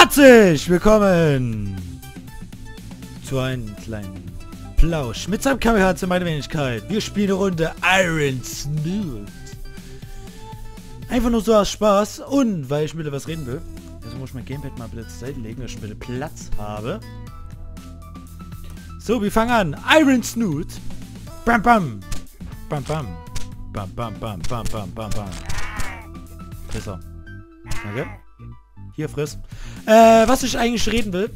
Herzlich willkommen zu einem kleinen Plausch mit seinem Kamera zu meiner Wenigkeit. Wir spielen eine Runde Iron Snoot. Einfach nur so aus Spaß und weil ich mit was reden will. Also muss ich mein Gamepad mal bitte zur Seite legen, dass ich bitte Platz habe. So, wir fangen an. Iron Snoot. Bam bam. Bam bam. Bam bam bam bam bam bam bam. Besser. Okay. Hier, friss. Was ich eigentlich reden will.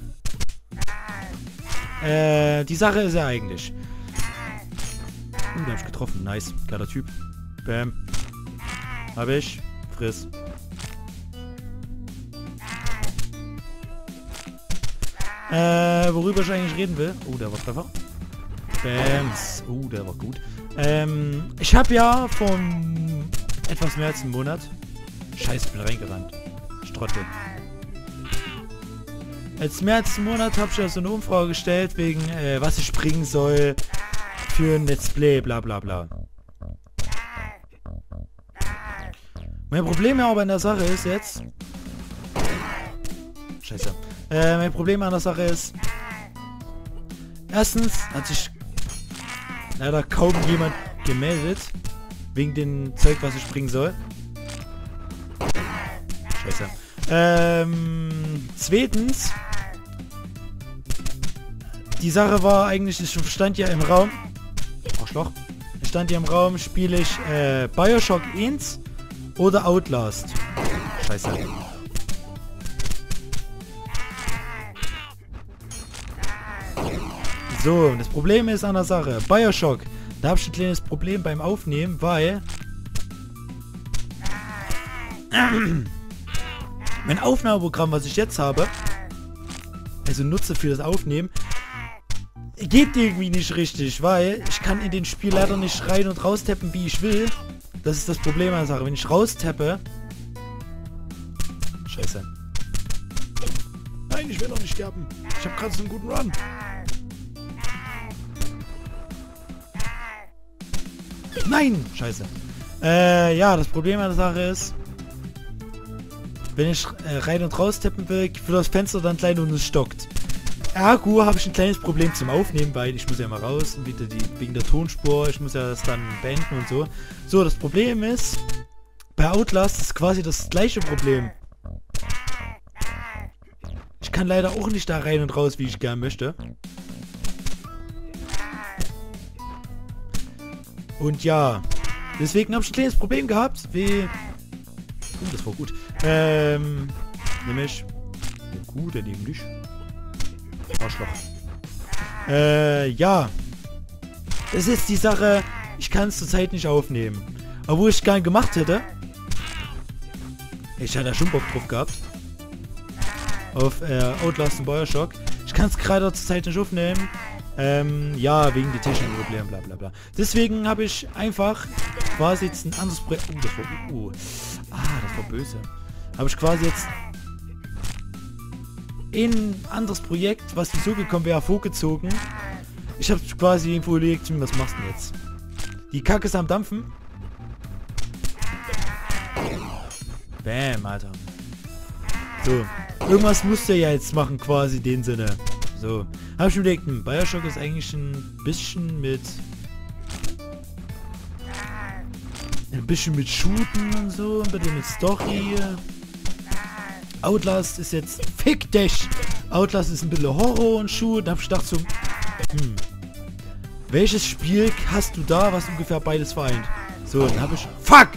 Die Sache ist ja eigentlich. Den hab ich getroffen. Nice. Geiler Typ. Bam. Hab ich. Friss. Worüber ich eigentlich reden will. Oh, der war Treffer. Bams. Oh, der war gut. Ich habe ja vor etwas mehr als einem Monat. Scheiße, ich bin reingerannt. Trottel. Als mehr als einen Monat habe ich ja so eine Umfrage gestellt, wegen was ich bringen soll für ein Let's Play, bla bla bla. Mein Problem aber in der Sache ist jetzt... Scheiße. Mein Problem an der Sache ist... Erstens hat sich leider kaum jemand gemeldet, wegen dem Zeug, was ich bringen soll. Scheiße. Zweitens, die Sache war eigentlich, ich stand ja im Raum, Arschloch, ich stand ja im Raum, spiele ich Bioshock 1 oder Outlast. Scheiße. So, das Problem ist an der Sache, Bioshock, da habe ich ein kleines Problem beim Aufnehmen, weil mein Aufnahmeprogramm, was ich jetzt habe, also nutze für das Aufnehmen, geht irgendwie nicht richtig, weil ich kann in den Spiel leider nicht rein und raus tappen, wie ich will. Das ist das Problem an der Sache. Wenn ich raustappe... Scheiße. Nein, ich will noch nicht sterben. Ich habe gerade so einen guten Run. Nein! Scheiße. Ja, das Problem an der Sache ist... Wenn ich rein und raus tappen will, wird das Fenster dann klein und es stockt. Ergo habe ich ein kleines Problem zum Aufnehmen, weil ich muss ja mal raus und wieder wegen der Tonspur, ich muss ja das dann beenden und so. So, das Problem ist, bei Outlast ist quasi das gleiche Problem. Ich kann leider auch nicht da rein und raus, wie ich gern möchte. Und ja, deswegen habe ich ein kleines Problem gehabt, wie... das war gut. Nämlich... Gut, nämlich... Arschloch. Ja. Das ist die Sache, ich kann es zurzeit nicht aufnehmen. Obwohl ich es gern gemacht hätte. Ich hatte ja schon Bock drauf gehabt. Auf Outlast und Bioshock. Ich kann es gerade zurzeit nicht aufnehmen. Ja, wegen die technischen Probleme, bla bla bla. Deswegen habe ich einfach quasi jetzt ein anderes Projekt... das war... das war böse. Habe ich quasi jetzt ein anderes Projekt, was so gekommen wäre, vorgezogen. Ich habe quasi überlegt, was machst du denn jetzt? Die Kacke ist am Dampfen. Bam, Alter. So, irgendwas musst du ja jetzt machen, quasi in dem Sinne. So, habe ich mir gedacht, Bioshock ist eigentlich ein bisschen mit Shooten und so, ein bisschen mit Story. Outlast ist jetzt... Fick dich! Outlast ist ein bisschen Horror und Shoot. Da hab ich gedacht so... welches Spiel hast du da, was ungefähr beides vereint? So, dann habe ich... Fuck!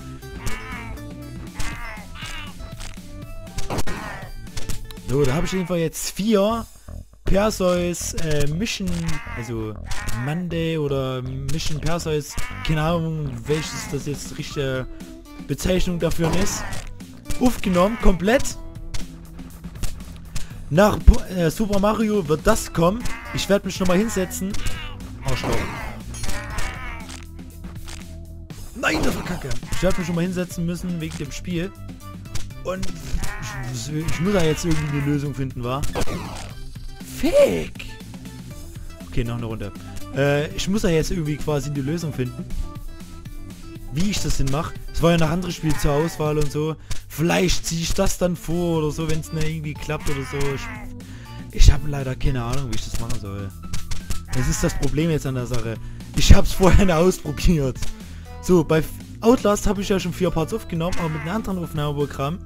So, da habe ich jedenfalls jetzt 4 Perseus Mission, also Monday oder Mission Perseus, keine Ahnung, welches das jetzt richtige Bezeichnung dafür ist, aufgenommen, komplett. Nach Super Mario wird das kommen. Ich werde mich nochmal hinsetzen. Arschloch. Nein, das war Kacke. Ich werde mich schon mal hinsetzen müssen wegen dem Spiel. Und ich muss da jetzt irgendwie eine Lösung finden, wa? Fick! Okay, noch eine Runde. Ich muss da jetzt irgendwie quasi eine Lösung finden. Wie ich das denn mache. Es war ja noch andere Spiele zur Auswahl und so. Vielleicht ziehe ich das dann vor oder so, wenn es nicht irgendwie klappt oder so. Ich habe leider keine Ahnung, wie ich das machen soll. Das ist das Problem jetzt an der Sache. Ich habe es vorher nicht ausprobiert. So, bei Outlast habe ich ja schon 4 Parts aufgenommen, aber mit einem anderen Aufnahmeprogramm.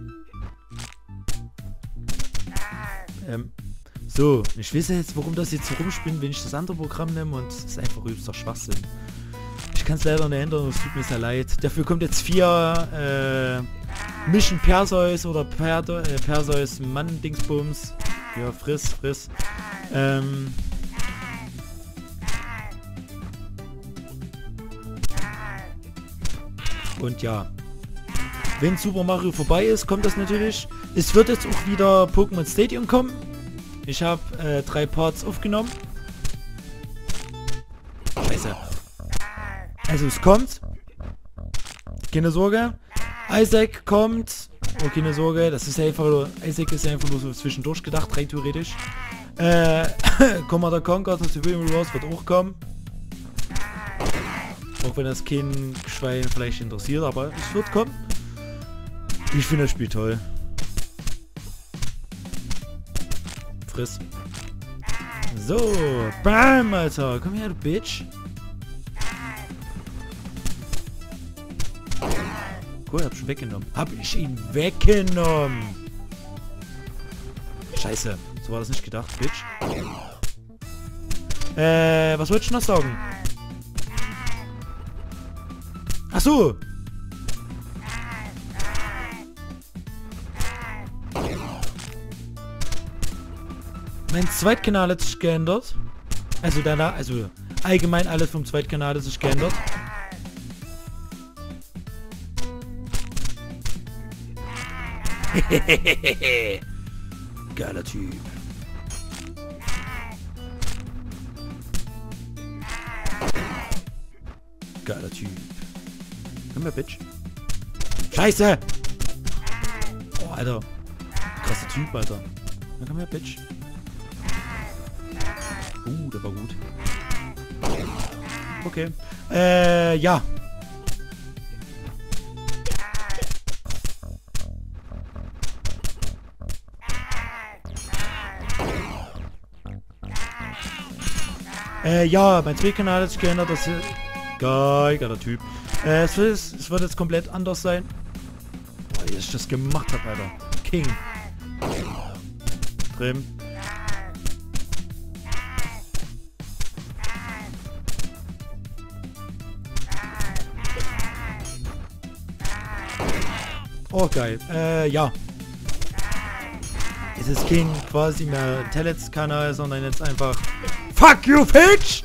So, ich weiß ja jetzt, warum das jetzt so rumspinnt, wenn ich das andere Programm nehme und es ist einfach übelster Schwachsinn. Ich kann es leider nicht ändern, es tut mir sehr leid. Dafür kommt jetzt 4 Mission Perseus oder Perseus Mann Dingsbums. Ja, friss. Und ja. Wenn Super Mario vorbei ist, kommt das natürlich. Es wird jetzt auch wieder Pokémon Stadium kommen. Ich habe 3 Parts aufgenommen. Scheiße. Also es kommt. Keine Sorge. Isaac kommt. Oh, keine Sorge. Das ist ja einfach nur... Isaac ist ja einfach nur so zwischendurch gedacht, rein theoretisch. Commander Conquer, das Supreme Wars wird auch kommen. Auch wenn das kein Schwein vielleicht interessiert, aber es wird kommen. Ich finde das Spiel toll. Friss. So, bam, Alter. Komm her, du Bitch. Cool, hab schon weggenommen. Hab ich ihn weggenommen. Scheiße. So war das nicht gedacht, Bitch. Was wollte ich noch sagen? Ach so. Mein Zweitkanal hat sich geändert. Also danach, also allgemein alles vom Zweitkanal hat sich geändert. Geiler Typ. Geiler Typ. Komm her, Bitch. Scheiße! Oh, Alter. Krasser Typ, Alter. Na, komm her, Bitch. Der war gut. Okay. Ja. Ja, mein Zweitkanal hat sich geändert. Das ist... Geiler Typ. Es wird jetzt komplett anders sein. Boah, wie ich das gemacht habe, Alter. King. Drin. Oh, geil. Ja. Es ist kein quasi mehr Tellets-Kanal, sondern jetzt einfach... Fuck you, Fitch!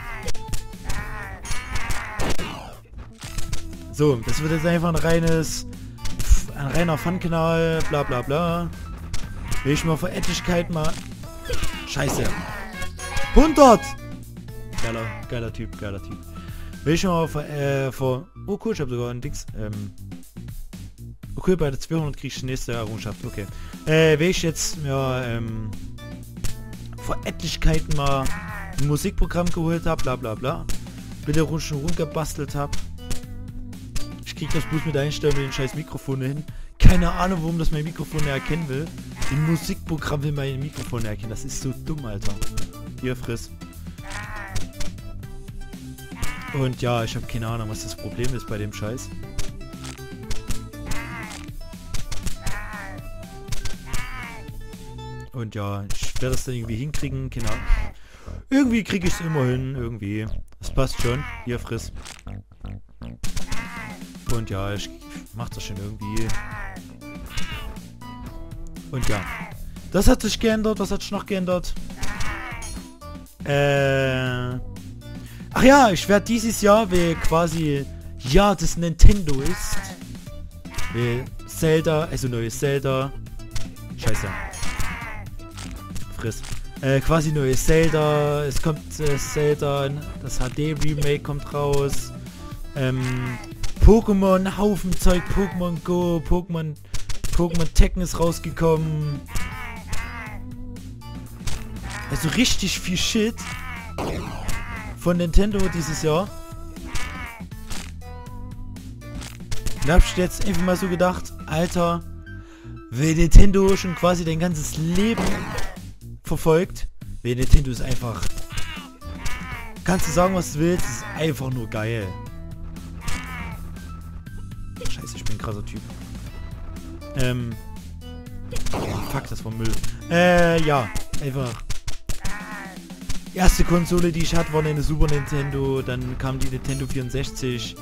So, das wird jetzt einfach ein reiner Fun-Kanal, bla bla bla. Will ich mal vor Etlichkeit mal... Scheiße. 100! Geiler Typ. Will ich mal vor... Oh cool, ich hab sogar ein Dings... Okay, bei der 200 krieg ich die nächste Errungenschaft, okay. Will ich jetzt, ja, vor Etlichkeiten mal ein Musikprogramm geholt habe, bla bla bla. Bilder schon rumgebastelt habe. Ich krieg das bloß mit der Einstellung mit den scheiß Mikrofone hin. Keine Ahnung, warum das mein Mikrofon nicht erkennen will. Im Musikprogramm will mein Mikrofon nicht erkennen. Das ist so dumm, Alter. Hier, friss. Und ja, ich habe keine Ahnung, was das Problem ist bei dem Scheiß. Und ja, ich werde das dann irgendwie hinkriegen, genau. Irgendwie kriege ich es immer hin, irgendwie. Das passt schon. Hier, friss. Und ja, ich mach das schon irgendwie. Und ja. Das hat sich geändert. Was hat sich noch geändert? Ach ja, ich werde dieses Jahr, wie quasi Jahr des Nintendo ist. Wie Zelda, also neues Zelda. Scheiße. Friss. Quasi neues Zelda. Es kommt Zelda, das HD-Remake kommt raus. Pokémon, Haufen Zeug, Pokémon Go, Pokémon Tekken ist rausgekommen. Also richtig viel Shit von Nintendo dieses Jahr. da hab ich jetzt einfach mal so gedacht, Alter, wenn Nintendo schon quasi dein ganzes Leben verfolgt, wenn Nintendo ist einfach, kannst du sagen, was du willst, ist einfach nur geil. Scheiße, ich bin ein krasser Typ. Oh, fuck, das war Müll. Ja, einfach. Erste Konsole, die ich hatte, war eine Super Nintendo, dann kam die Nintendo 64.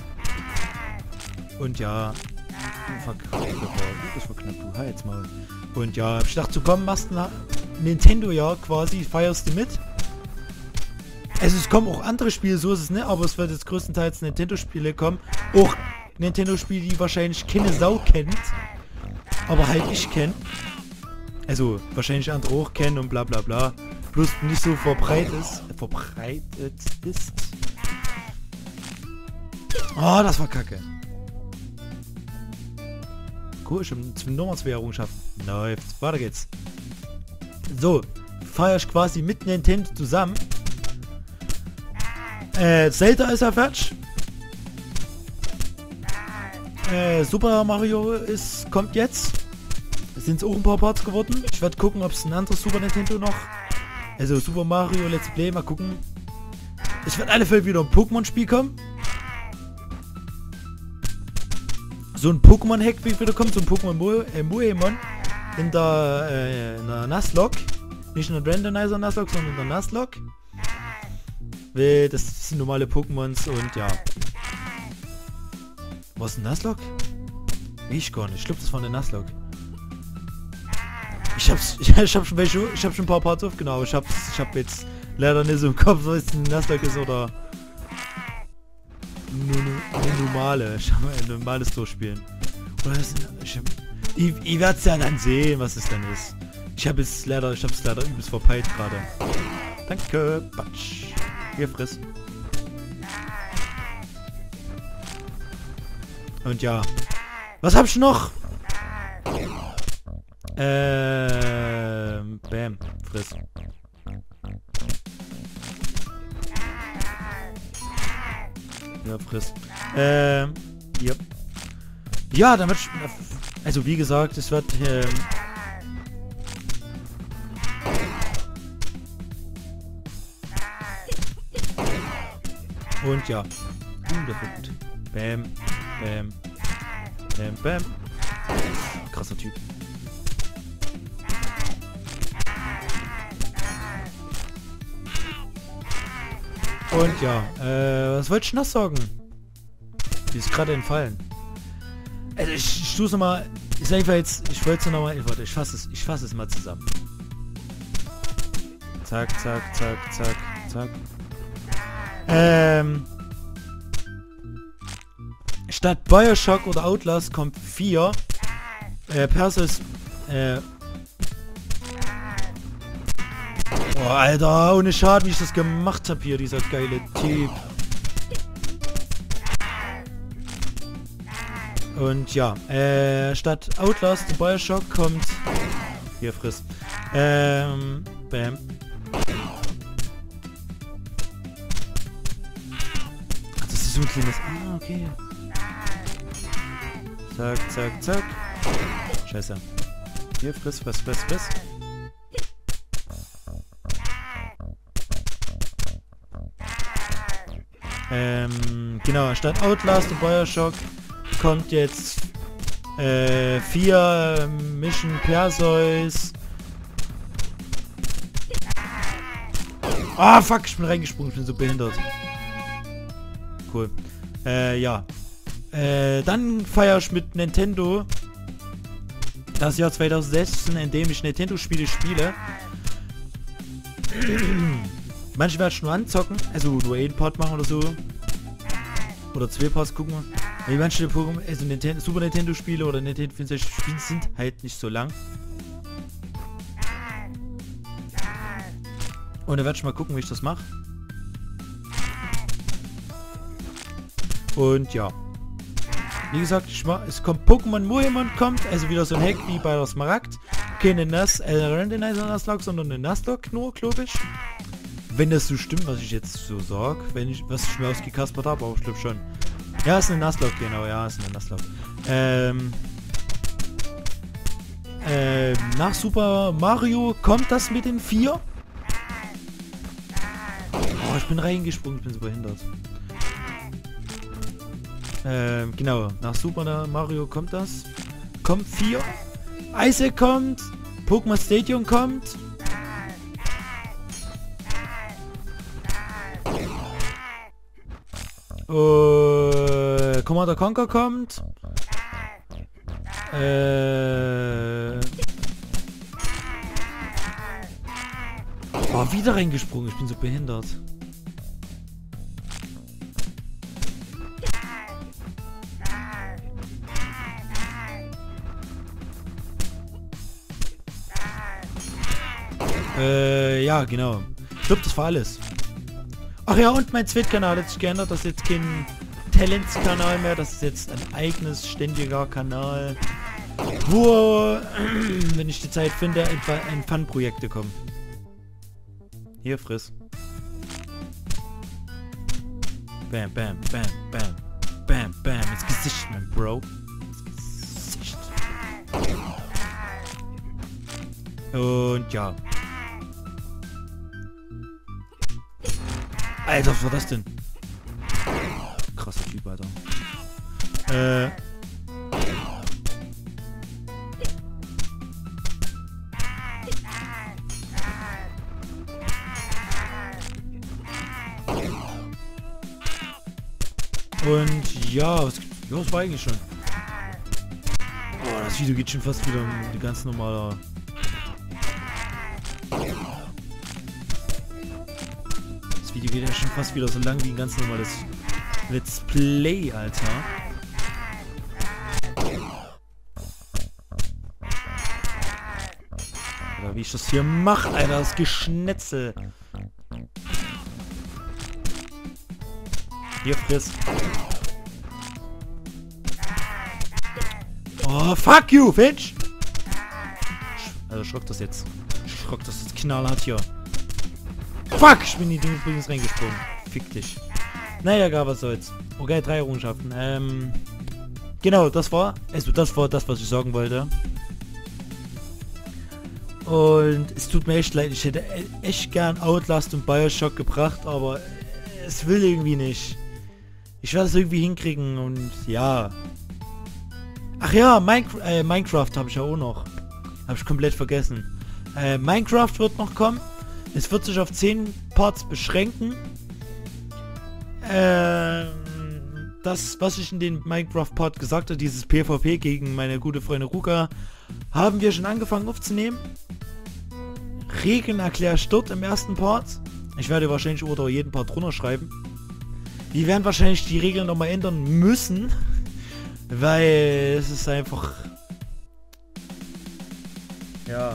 Und ja. Fuck, das war knapp, du jetzt mal. Und ja, hab ich gedacht, so komm, machst ein Nintendo-Jahr quasi, feierst du mit. Also es kommen auch andere Spiele, so ist es nicht, aber es wird jetzt größtenteils Nintendo-Spiele kommen. Auch Nintendo-Spiele, die wahrscheinlich keine Sau kennt, aber halt ich kenne. Also wahrscheinlich andere auch kennen und bla bla bla. Bloß nicht so verbreitet ist. Oh, das war kacke. Cool, ich habe Nummer 2 Errungenschaft. Läuft. Weiter geht's. So, feier ich quasi mit Nintendo zusammen. Zelda ist ja fertig. Super Mario kommt jetzt. Es sind auch ein paar Parts geworden. Ich werde gucken, ob es ein anderes Super Nintendo noch. Also Super Mario Let's Play, mal gucken. Es wird alle Fälle wieder ein Pokémon-Spiel kommen. So ein Pokémon-Hack wird wieder kommen, so ein Pokémon in der Nuzlocke. Nicht in der Randomizer Nuzlocke, sondern in der Nuzlocke. Das sind normale Pokémons und ja. Was ist ein Nuzlocke? Ich gar nicht. Ich glaube, das war eine Nuzlocke. Ich hab schon ein paar Parts aufgenommen. Ich hab jetzt leider nicht so im Kopf, was ein Nuzlocke ist oder eine normale. Ich habe ein normales Durchspielen. Oder ich werde es ja dann sehen, was es dann ist. Ich hab's leider übelst verpeilt gerade. Danke, Batsch. Hier friss. Und ja. Was hab ich noch? Bam. Friss. Ja, friss. Ja. Ja, damit... Also, wie gesagt, es wird... Und ja. Das wird gut. Bam. Bam. Bam. Bam. Krasser Typ. Und ja, was wollte ich noch sagen? Die ist gerade entfallen. Also ich stoße mal, ich wollte es nochmal, warte, ich fasse es mal zusammen. Zack, zack, zack, zack, zack. Statt Bioshock oder Outlast kommt 4. Perseus, oh, Alter, ohne Schaden, wie ich das gemacht habe hier, dieser geile Typ. Und ja, statt Outlast und Bioshock kommt... Hier, friss. Bam. Ach, das ist so ein kleines... Ah, okay. Zack, zack, zack. Scheiße. Hier, friss. Genau, statt Outlast und Bioshock kommt jetzt 4 Mission Perseus. Ah, fuck, ich bin reingesprungen, ich bin so behindert. Cool. Ja. Dann feiere ich mit Nintendo das Jahr 2016, in dem ich Nintendo-Spiele spiele. Manche werden schon anzocken, also nur einen Part machen oder so. Oder 2 Parts gucken. Weil manche Pokémon, also Super Nintendo Spiele oder Nintendo 64 Spiele sind halt nicht so lang. Und dann werde ich mal gucken, wie ich das mache. Und ja. Wie gesagt, es kommt Pokémon kommt, also wieder so ein Hack wie bei der Smaragd. Keine Randomizer Nuzlocke, sondern eine Nuzlocke nur, glaube ich. Wenn das so stimmt, was ich jetzt so sage, was ich mir ausgekaspert habe, aber ich glaube schon. Ja, ist eine Nuzlocke, genau, ja, ist eine Nuzlocke. Nach Super Mario kommt das mit den 4. Oh, ich bin reingesprungen, ich bin so behindert. Genau, nach Super Mario kommt das. Kommt 4. Isaac kommt. Pokémon Stadium kommt. Commander Conquer kommt. Oh, wieder reingesprungen. Ich bin so behindert. Ja, genau. Ich glaube, das war alles. Ach ja, und mein Zweitkanal hat sich geändert. Das ist jetzt kein Talentskanal mehr. Das ist jetzt ein eigenes, ständiger Kanal, wo, wenn ich die Zeit finde, ein Fun-Projekte kommen. Hier, friss. Bam, bam, bam, bam. Bam, bam. Ins Gesicht, mein Bro. Ins Gesicht. Und ja. Alter, was war das denn? Krasser Typ, Alter. Und ja, was war eigentlich schon? Oh, das Video geht schon fast wieder um die ganz normale. Das Video geht ja schon fast wieder so lang wie ein ganz normales Let's Play, Alter. Oder wie ich das hier mache, Alter, das Geschnetzel. Hier, friss. Oh, fuck you, Finch! Also schrock das jetzt. Schrock das jetzt knallhart hier. Fuck! Ich bin in die Dinge übrigens reingesprungen. Fick dich. Naja, gar was soll's. Okay, 3 Errungenschaften. Genau, das war das, was ich sagen wollte. Und es tut mir echt leid. Ich hätte echt gern Outlast und Bioshock gebracht, aber es will irgendwie nicht. Ich werde es irgendwie hinkriegen und ja. Ach ja, Minecraft habe ich ja auch noch. Habe ich komplett vergessen. Minecraft wird noch kommen. Es wird sich auf 10 Parts beschränken. Das, was ich in den Minecraft-Part gesagt habe, dieses PvP gegen meine gute Freundin Ruka, haben wir schon angefangen aufzunehmen. Regeln erkläre ich dort im ersten Part. Ich werde wahrscheinlich oder jeden Part drunter schreiben. Wir werden wahrscheinlich die Regeln nochmal ändern müssen, weil es ist einfach... Ja.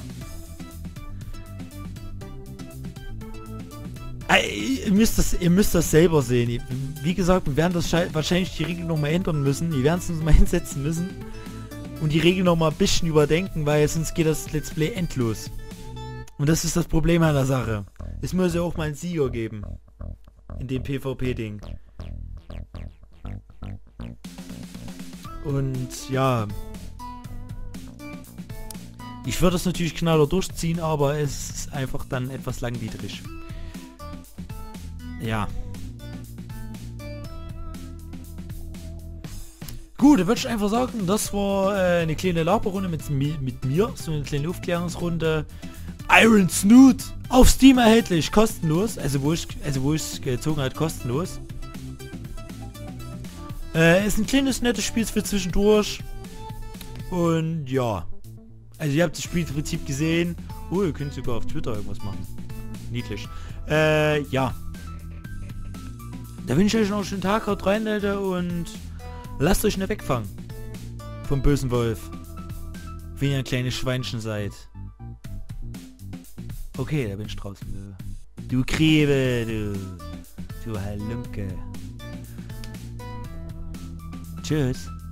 Ihr müsst das selber sehen. Wie gesagt, wir werden das wahrscheinlich die Regeln nochmal ändern müssen. Wir werden es uns mal hinsetzen müssen und die Regeln nochmal ein bisschen überdenken, weil sonst geht das Let's Play endlos. Und das ist das Problem an der Sache. Es muss ja auch mal einen Sieger geben. In dem PvP-Ding. Und ja. Ich würde das natürlich knaller durchziehen, aber es ist einfach dann etwas langwierig. Ja. Gut, dann würde ich einfach sagen, das war eine kleine Laberrunde mit mir. So eine kleine Aufklärungsrunde. Iron Snoot auf Steam erhältlich, kostenlos. Also wo ich es gezogen habe, kostenlos. Ist ein kleines, nettes Spiel für zwischendurch. Und ja. Also ihr habt das Spielprinzip gesehen. Oh, ihr könnt sogar auf Twitter irgendwas machen. Niedlich. Ja. Da wünsche ich euch noch einen schönen Tag, haut rein, Leute, und lasst euch nicht wegfangen. Vom bösen Wolf. Wenn ihr ein kleines Schweinchen seid. Okay, da bin ich draußen. Du Kriebe, du Halunke. Tschüss.